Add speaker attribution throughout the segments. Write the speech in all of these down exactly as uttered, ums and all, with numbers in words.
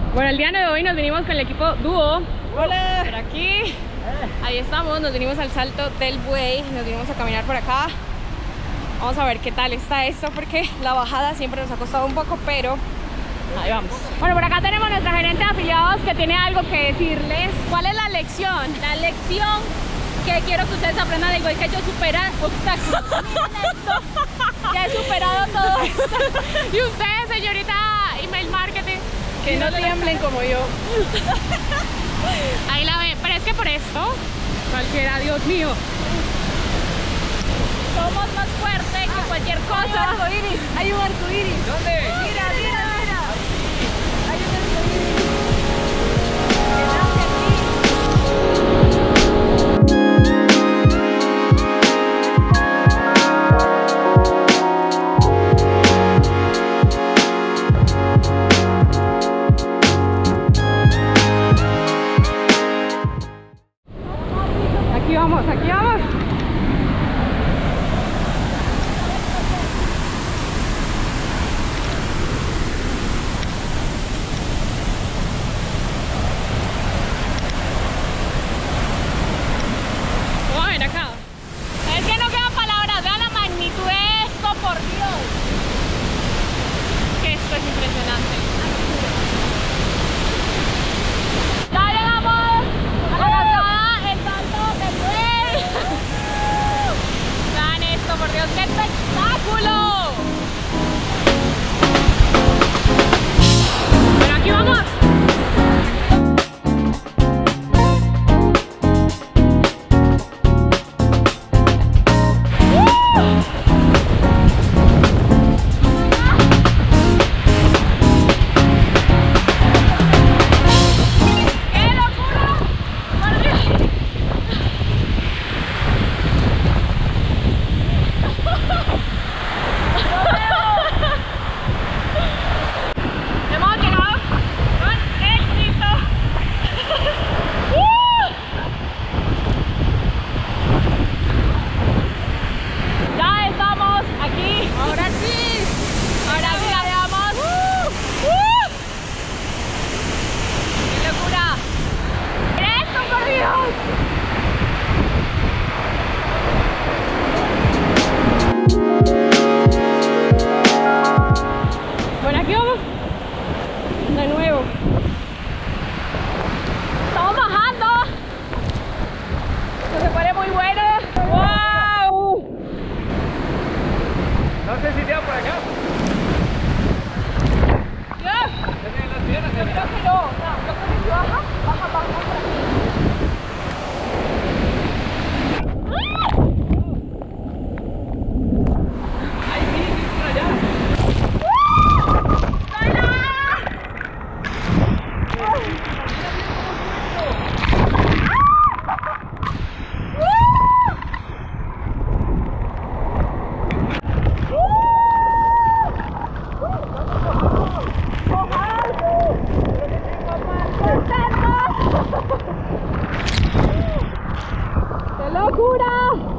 Speaker 1: Bueno, el día de hoy nos vinimos con el equipo dúo.
Speaker 2: Hola.
Speaker 1: Por aquí. Ahí estamos, nos vinimos al Salto del Buey. Nos vinimos a caminar por acá. Vamos a ver qué tal está esto, porque la bajada siempre nos ha costado un poco, pero ahí vamos. Bueno, por acá tenemos a nuestra gerente de afiliados que tiene algo que decirles. ¿Cuál es la lección?
Speaker 3: La lección que quiero que ustedes aprendan del Buey, que yo supera obstáculos. Miren esto, ya he superado todo esto.
Speaker 1: Y ustedes, señorita email marketing, que no tiemblen como yo. Ahí la ven, pero es que por esto, cualquiera, Dios mío.
Speaker 3: Somos más fuertes que cualquier cosa.
Speaker 2: Hay un arco iris. Hay un arco iris.
Speaker 4: ¿Dónde?
Speaker 2: Mira, mira, mira. Hay un arco iris.
Speaker 1: Aquí vamos, aquí vamos. Vamos a ver acá.
Speaker 3: Es que no quedan palabras, vean la magnitud de esto, por Dios.
Speaker 1: Que esto es impresionante.
Speaker 3: Ya llegamos a la cascada, el Salto del Buey.
Speaker 1: Vean esto, por Dios, qué espectáculo. Bueno, aquí vamos. Bueno, aquí vamos de nuevo.
Speaker 3: Estamos bajando.
Speaker 1: Esto se pone muy bueno. ¡Wow!
Speaker 4: No sé si sea por acá.
Speaker 1: Dios.
Speaker 4: Tienen las piernas.
Speaker 1: Yo creo que no. No, yo creo que si baja, baja, baja por aquí.
Speaker 4: Ahí sí, sí, por allá.
Speaker 1: ¡Qué locura!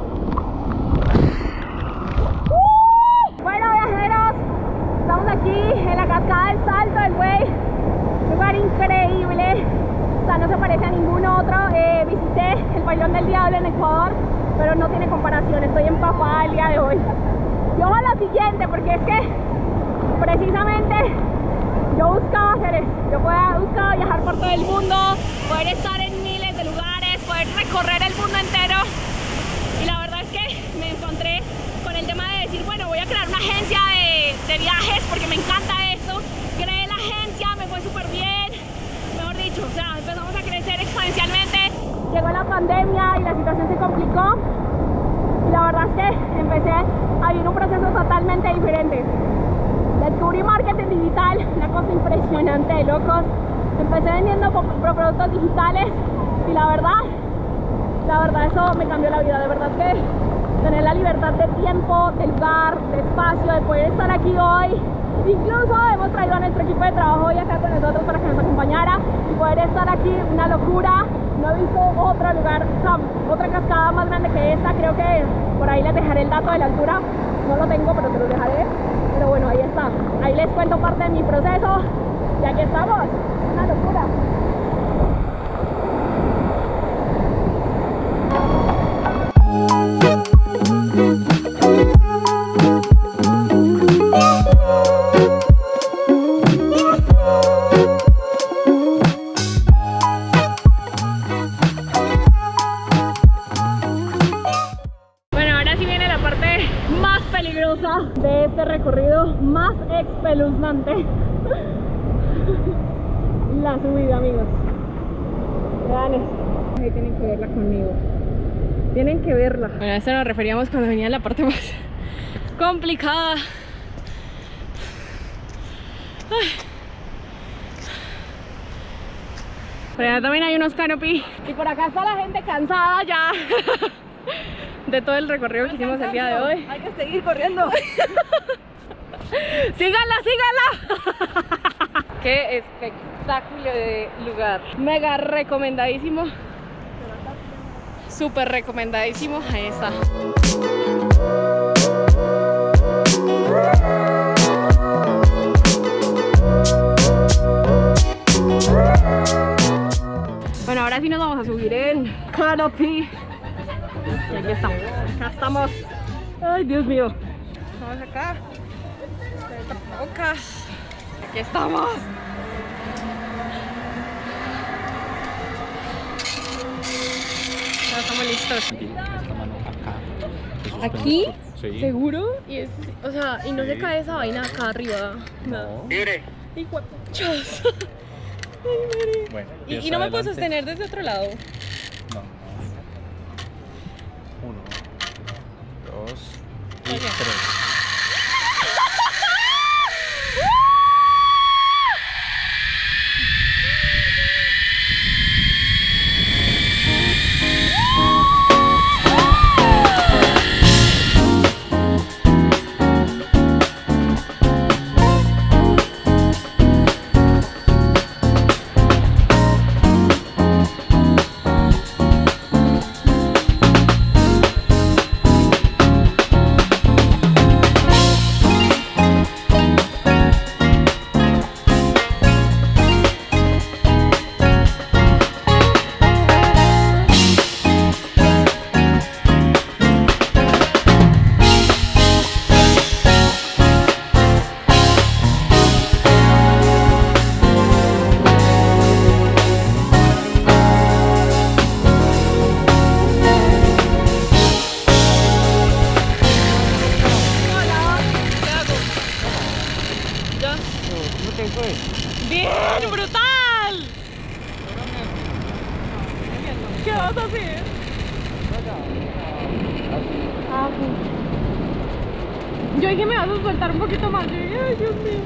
Speaker 3: Bueno, viajeros, estamos aquí en la cascada del Salto del Buey. Un lugar increíble. O sea, no se parece a ningún otro. Eh, visité el Pailón del Diablo en Ecuador, pero no tiene comparación. Estoy empapada el día de hoy. Y ojo a lo siguiente, porque es que precisamente yo buscaba hacer eso. Yo buscaba viajar por todo el mundo, poder estar en miles de lugares, poder recorrer el mundo entero. Y la verdad es que me encontré con el tema de decir, bueno, voy a crear una agencia de, de viajes porque me encanta eso. Creé la agencia, me fue súper bien. Mejor dicho, o sea, empezamos a crecer exponencialmente. Llegó la pandemia y la situación se complicó. Y la verdad es que empecé a vivir un proceso totalmente diferente. Descubrí marketing digital, una cosa impresionante de locos. Empecé vendiendo productos digitales y la verdad, la verdad eso me cambió la vida. De verdad que tener la libertad de tiempo, de lugar, de espacio, de poder estar aquí hoy. Incluso hemos traído a nuestro equipo de trabajo hoy acá con nosotros para que nos acompañara y poder estar aquí, una locura. No he visto otro lugar, o sea, otra cascada más grande que esta. Creo que por ahí les dejaré el dato de la altura. No lo tengo, pero te lo dejaré. Pero bueno, ahí está. Ahí les cuento parte de mi proceso. Y aquí estamos, una locura. De este recorrido más espeluznante. La subida, amigos. Vean esto. Ahí tienen que verla conmigo. Tienen que verla. Bueno, a esto nos referíamos cuando venía la parte más complicada. Ay. Por allá también hay unos canopy. Y por acá está la gente cansada ya de todo el recorrido que hicimos el día de hoy.
Speaker 2: Hay que seguir corriendo.
Speaker 3: ¡Síganla, síganla! ¡Qué espectáculo de lugar! Mega recomendadísimo. Súper recomendadísimo. Ahí está. Bueno, ahora sí nos vamos a subir en canopy. Y aquí estamos, acá estamos. Ay, Dios mío. Vamos acá. Tapabocas. Aquí estamos. Ya estamos listos. ¿Aquí?
Speaker 5: Sí.
Speaker 3: ¿Seguro? Y es, o sea, y no se cae esa vaina acá arriba.
Speaker 5: No.
Speaker 4: Libre.
Speaker 3: Hijo de puchas. Ay, madre.
Speaker 5: Bueno,
Speaker 3: y,
Speaker 5: pies
Speaker 3: y no me puedo
Speaker 5: adelante.
Speaker 3: sostener desde otro lado.
Speaker 5: No. Uno, dos y
Speaker 3: Oye.
Speaker 5: tres.
Speaker 3: ¡Bien! ¡Brutal! ¿Qué vas a hacer? Ah, sí. Yo dije me vas a soltar un poquito más. Yo dije, ay, Dios mío.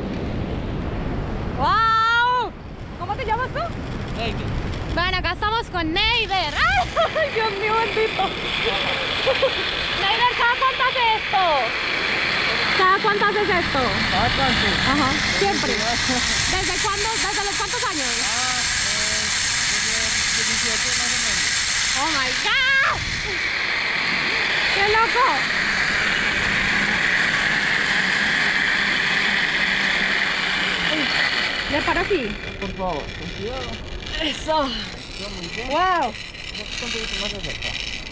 Speaker 3: ¡Wow! ¿Cómo te llamas tú?
Speaker 4: Neider.
Speaker 3: Bueno, acá estamos con Neider. ¡Ay, Dios mío, bendito! Neider, ¿cada cuánto haces esto? ¿Cada cuánto haces esto?
Speaker 4: ¿Cada cuánto?
Speaker 3: Ajá, siempre. ¿Desde cuándo? ¿Desde los cuántos años?
Speaker 4: Ah, eh, desde diecisiete más o menos.
Speaker 3: ¡Oh, my God! ¡Qué loco! ¿Le paro aquí?
Speaker 4: Por favor, con cuidado.
Speaker 3: ¡Eso!
Speaker 4: Muy bien.
Speaker 3: ¡Wow!
Speaker 4: Un poquito más cerca.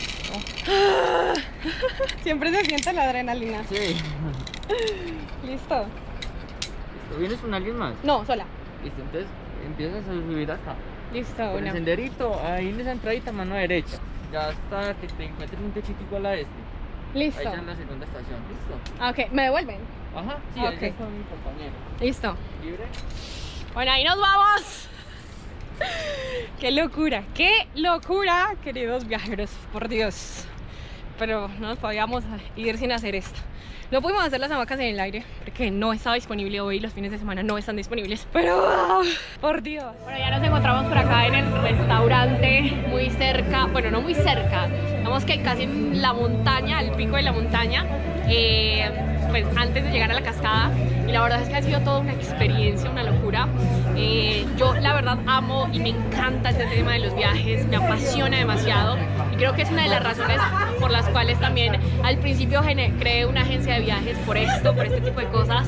Speaker 3: Siempre se siente la adrenalina.
Speaker 4: Sí.
Speaker 3: ¿Listo?
Speaker 4: Listo. ¿Vienes con alguien más?
Speaker 3: No, sola.
Speaker 4: Listo, entonces empiezas a subir acá.
Speaker 3: Listo,
Speaker 4: Por el
Speaker 3: una.
Speaker 4: senderito, ahí en esa entradita, mano derecha. Ya hasta que te encuentres un techito igual a este. Ahí
Speaker 3: Listo.
Speaker 4: ya en la segunda estación. ¿Listo?
Speaker 3: Ah, ok, ¿me devuelven?
Speaker 4: Ajá, sí,
Speaker 3: Ok.
Speaker 4: ahí ya está mi compañero.
Speaker 3: Listo.
Speaker 4: ¿Libre?
Speaker 3: Bueno, ahí nos vamos. ¡Qué locura! ¡Qué locura, queridos viajeros! Por Dios. Pero no nos podíamos ir sin hacer esto. No pudimos hacer las hamacas en el aire porque no estaba disponible hoy, los fines de semana no están disponibles. Pero, wow, por Dios. Bueno, ya nos encontramos por acá en el restaurante, muy cerca, bueno, no muy cerca, digamos que casi en la montaña, al pico de la montaña, eh, pues antes de llegar a la cascada. Y la verdad es que ha sido toda una experiencia, una locura. Eh, yo la verdad amo y me encanta este tema de los viajes, me apasiona demasiado. Y creo que es una de las razones por las cuales también al principio creé una agencia de viajes por esto, por este tipo de cosas,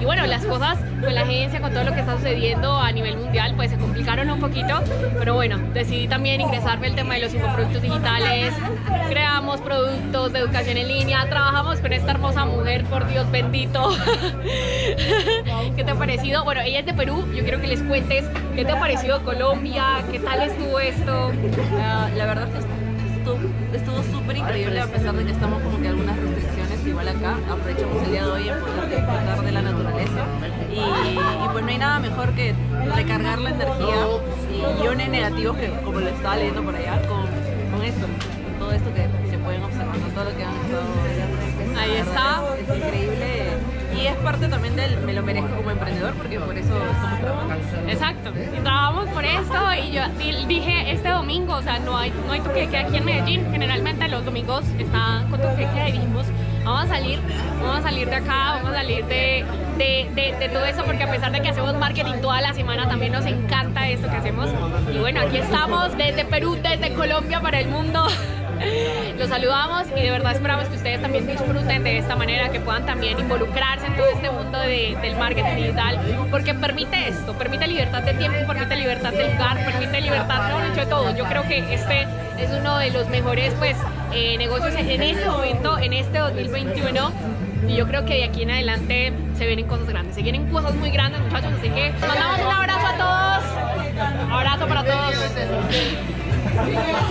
Speaker 1: y bueno, las cosas con la agencia, con todo lo que está sucediendo a nivel mundial, pues se complicaron un poquito, pero bueno, decidí también ingresarme al tema de los infoproductos digitales, creamos productos de educación en línea, trabajamos con esta hermosa mujer, por Dios bendito. ¿Qué te ha parecido? Bueno, ella es de Perú, yo quiero que les cuentes qué te ha parecido Colombia, qué tal estuvo esto.
Speaker 2: Uh, la verdad es que estuvo estuvo súper increíble, a pesar de que estamos como que algunas restricciones, igual acá aprovechamos el día de hoy en poder disfrutar de la naturaleza y, y pues no hay nada mejor que recargar la energía y iones negativos, que como lo estaba leyendo por allá, con, con esto, con todo esto que se pueden observar, con todo lo que han estado.
Speaker 1: Ahí está.
Speaker 2: Es increíble y es parte también del me lo merezco como emprendedor, porque por eso estamos trabajando.
Speaker 1: Exacto, y trabajamos por esto y yo dije este domingo, o sea, no hay, no hay toque de queda aquí en Medellín, generalmente los domingos está con toque de queda y dijimos, vamos a salir, vamos a salir de acá, vamos a salir de, de, de, de todo eso, porque a pesar de que hacemos marketing toda la semana, también nos encanta esto que hacemos. Y bueno, aquí estamos desde Perú, desde Colombia para el mundo. Los saludamos y de verdad esperamos que ustedes también disfruten de esta manera, que puedan también involucrarse en todo este mundo de, del marketing digital, porque permite esto, permite libertad de tiempo, permite libertad de lugar, permite libertad, no, dicho de todo. Yo creo que este es uno de los mejores pues eh, negocios en este momento, en este dos mil veintiuno, y yo creo que de aquí en adelante se vienen cosas grandes, se vienen cosas muy grandes, muchachos, así que mandamos un abrazo a todos, abrazo para todos.